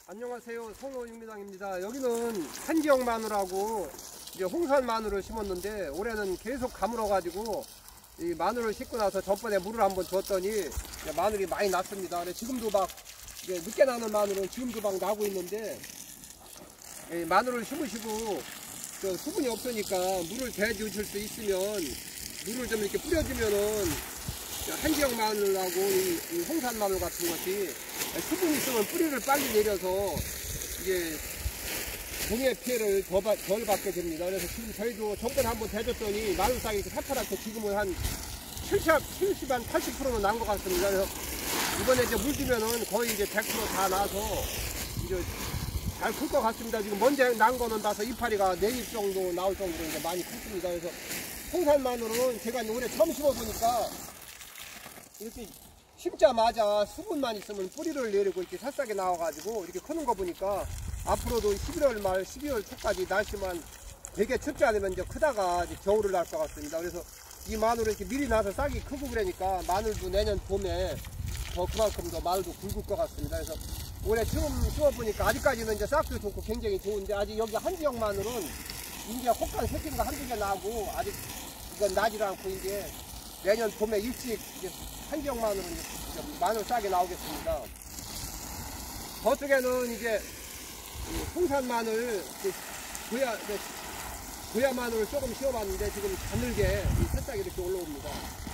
안녕하세요. 성호육미장입니다. 여기는 한지역 마늘하고 이제 홍산 마늘을 심었는데 올해는 계속 가물어 가지고 이 마늘을 심고 나서 전번에 물을 한번 줬더니 마늘이 많이 났습니다. 지금도 막 이제 늦게 나는 마늘은 지금도 막 나고 있는데 마늘을 심으시고 수분이 없으니까 물을 대주실 수 있으면 물을 좀 이렇게 뿌려주면은 한지역 마늘하고 이 홍산 마늘 같은 것이 수분이 있으면 뿌리를 빨리 내려서 이게 종의 피해를 덜 받게 됩니다. 그래서 지금 저희도 전번에 한번 대줬더니 마늘 싹이 이렇게 새파랗게 지금은 한 70, 한 80%는 난 것 같습니다. 그래서 이번에 이제 물 주면은 거의 이제 100% 다 나서 이제 잘 클 것 같습니다. 지금 먼저 난 거는 나서 이파리가 4잎 정도 나올 정도로 이제 많이 컸습니다. 그래서 홍산 마늘은 제가 올해 처음 심어보니까 이렇게 심자마자 수분만 있으면 뿌리를 내리고 이렇게 새싹이 나와가지고 이렇게 크는 거 보니까 앞으로도 11월 말 12월 초까지 날씨만 되게 춥지 않으면 이제 크다가 이제 겨울을 날 것 같습니다. 그래서 이 마늘은 이렇게 미리 나서 싹이 크고 그러니까 마늘도 내년 봄에 더 그만큼 더 마늘도 굵을 것 같습니다. 그래서 올해 처음 심어보니까 아직까지는 이제 싹도 좋고 굉장히 좋은데 아직 여기 한지역 마늘은 이제 혹한 새끼가 한두 개 나고 아직 이건 나질 않고 이제 내년 봄에 일찍 이제 한지역 마늘은 이제 마늘 싹이 나오겠습니다. 저쪽에는 이제 홍산 마늘, 고야 마늘을 조금 씌워봤는데 지금 가늘게 새싹이 이렇게 올라옵니다.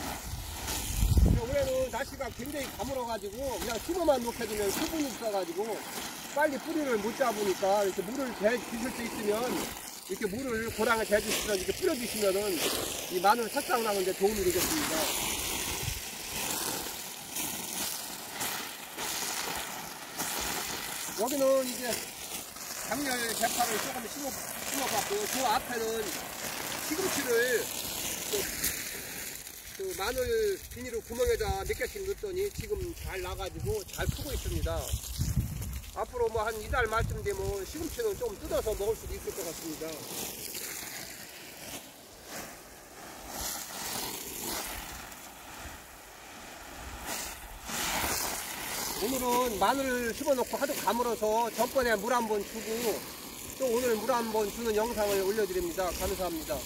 올해는 날씨가 굉장히 가물어가지고 그냥 심어만 놓게되면 수분이 있어가지고 빨리 뿌리를 못 잡으니까 이렇게 물을 대주실 수 있으면 이렇게 물을 고랑에 대주시면 이렇게 뿌려주시면은 이 마늘 새싹 나는데 도움이 되겠습니다. 여기는 이제 장렬 대파를 조금 심어봤고 그 앞에는 시금치를 그 마늘 비닐을 구멍에다 몇 개씩 넣었더니 지금 잘 나가지고 잘 크고 있습니다. 앞으로 뭐 한 2달 말쯤 되면 시금치는 좀 뜯어서 먹을 수도 있을 것 같습니다. 오늘은 마늘을 심어놓고 하도 가물어서 전번에 물 한번 주고 또 오늘 물 한번 주는 영상을 올려드립니다. 감사합니다.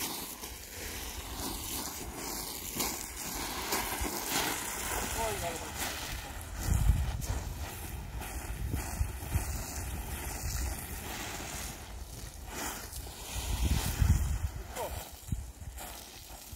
어,